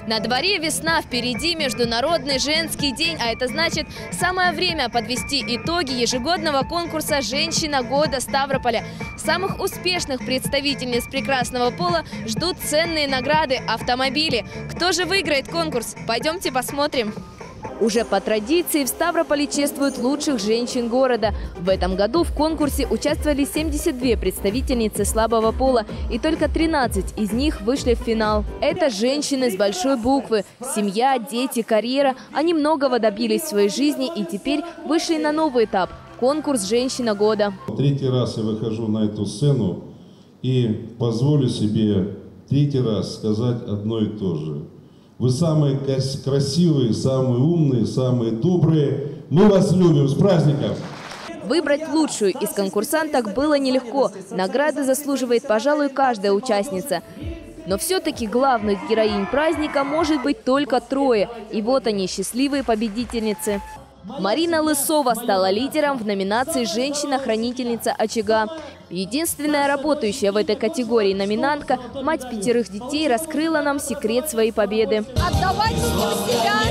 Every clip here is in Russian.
На дворе весна, впереди Международный женский день, а это значит, самое время подвести итоги ежегодного конкурса «Женщина года Ставрополя». Самых успешных представительниц прекрасного пола ждут ценные награды – автомобили. Кто же выиграет конкурс? Пойдемте посмотрим. Уже по традиции в Ставрополе чествуют лучших женщин города. В этом году в конкурсе участвовали 72 представительницы слабого пола, и только 13 из них вышли в финал. Это женщины с большой буквы. Семья, дети, карьера. Они многого добились в своей жизни и теперь вышли на новый этап – конкурс «Женщина года». Третий раз я выхожу на эту сцену и позволю себе третий раз сказать одно и то же. Вы самые красивые, самые умные, самые добрые. Мы вас любим. С праздником! Выбрать лучшую из конкурсанток было нелегко. Награды заслуживает, пожалуй, каждая участница. Но все-таки главных героинь праздника может быть только трое. И вот они, счастливые победительницы. Марина Лысова стала лидером в номинации «Женщина-хранительница очага». Единственная работающая в этой категории номинантка, мать 5 детей, раскрыла нам секрет своей победы. Отдавать себя,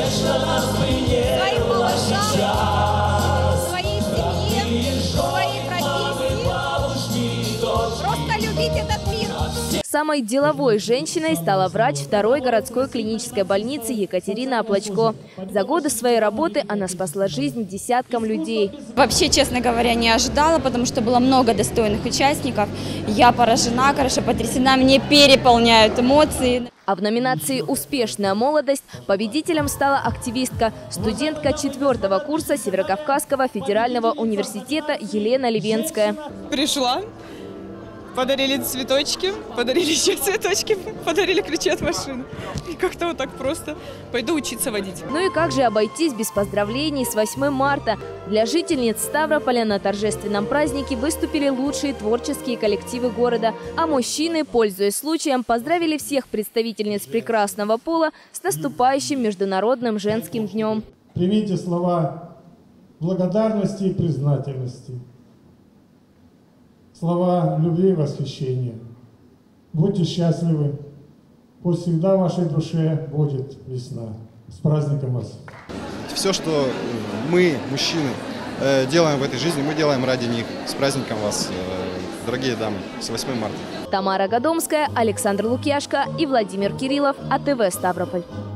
своим малышам, своей семье, своей профессии. Просто любить этот мир. Самой деловой женщиной стала врач 2-й городской клинической больницы Екатерина Оплачко. За годы своей работы она спасла жизнь десяткам людей. Вообще, честно говоря, не ожидала, потому что было много достойных участников. Я поражена, хорошо потрясена, мне переполняют эмоции. А в номинации «Успешная молодость» победителем стала активистка, студентка 4-го курса Северокавказского федерального университета Елена Левенская. Пришла. Подарили цветочки, подарили еще цветочки, подарили ключи от машины. И как-то вот так просто пойду учиться водить. Ну и как же обойтись без поздравлений с 8 марта? Для жительниц Ставрополя на торжественном празднике выступили лучшие творческие коллективы города. А мужчины, пользуясь случаем, поздравили всех представительниц прекрасного пола с наступающим Международным женским днем. Примите слова благодарности и признательности. Слова любви и восхищения. Будьте счастливы. Пусть всегда в вашей душе будет весна. С праздником вас! Все, что мы, мужчины, делаем в этой жизни, мы делаем ради них. С праздником вас, дорогие дамы, с 8 марта. Тамара Гадомская, Александр Лукьяшко и Владимир Кириллов, АТВ Ставрополь.